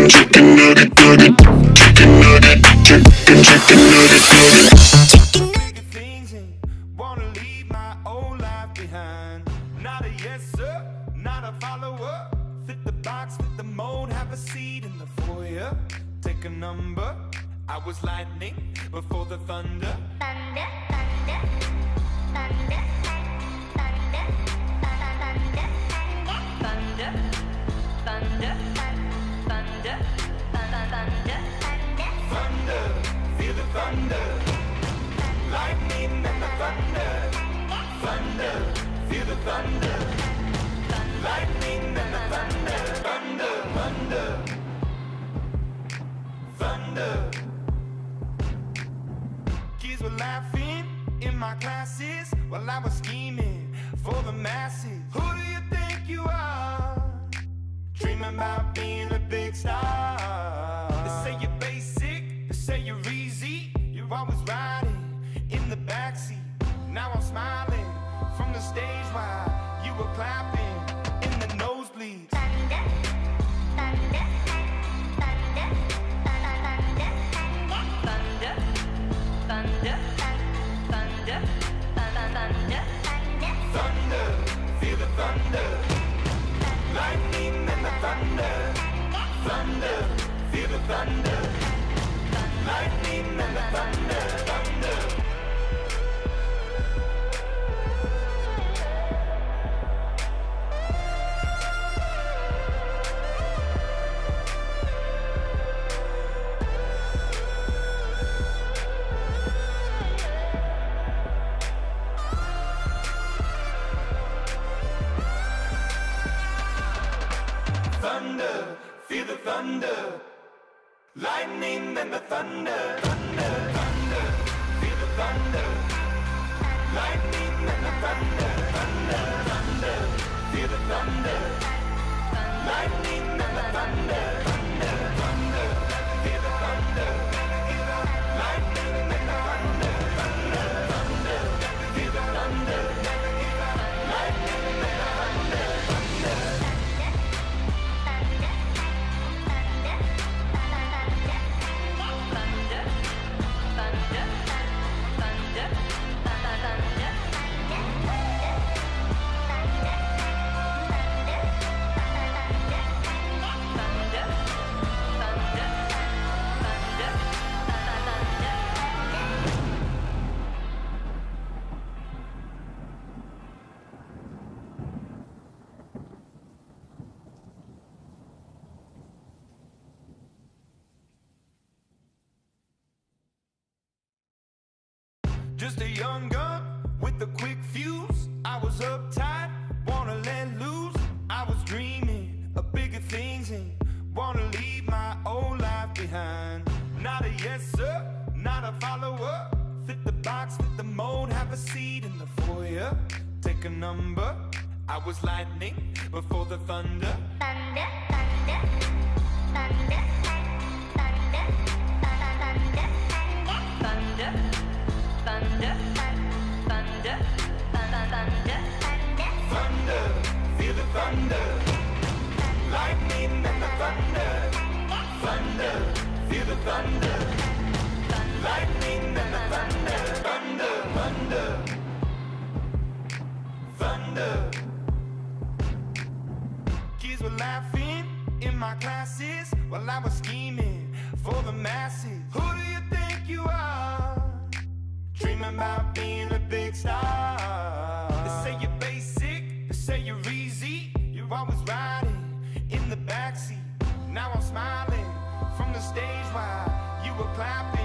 chicken nugget, nugget, chicken nugget, chicken nugget, nugget. Bigger things and wanna leave my old life behind. Not a yes sir, not a follower. Fit the box, fit the mold, have a seat in the foyer. Take a number. I was lightning before the thunder. Thunder, thunder, thunder, thunder, thunder, thunder, thunder, thunder, thunder, Thunder, feel the thunder. Lightning and the thunder. Thunder, feel the thunder. Lightning and the thunder. Thunder, thunder, thunder. Kids were laughing in my classes while I was scheming for the masses. Who do you think you are? Dreaming about being a big star. They say you're basic, they say you're easy. You're always riding in the backseat. Now I'm smiling from the stage while you were clapping in the nosebleeds. thunder, thunder, thunder, thunder, thunder, thunder, thunder, Thunder, feel the thunder. Lightning and the thunder. Thunder, feel the thunder. Lightning and the thunder. Thunder. Thunder, feel the thunder. Lightning and the thunder. Thunder, thunder, feel the thunder. Lightning and the thunder. Thunder, thunder, feel the thunder. Lightning and the thunder. Thunder, thunder, feel the thunder. Lightning and the thunder. Thunder, thunder, feel the thunder. Lightning and the thunder. Just a young gun with a quick fuse. I was uptight, wanna let loose. I was dreaming of bigger things and wanna leave my old life behind. Not a yes sir, not a follower. Fit the box, fit the mold, have a seat in the foyer. Take a number. I was lightning before the thunder. thunder, thunder, thunder, thunder, thunder, thunder, thunder, thunder, thunder, Thunder, feel the thunder. Lightning and the thunder. Thunder, feel the thunder. Lightning and the thunder. Thunder, thunder, thunder. Kids were laughing in my classes while I was scheming for the masses. Who do you think you are? Dreaming about being a big star. They say you're basic, they say you're easy. You're always riding in the backseat. Now I'm smiling from the stage while you were clapping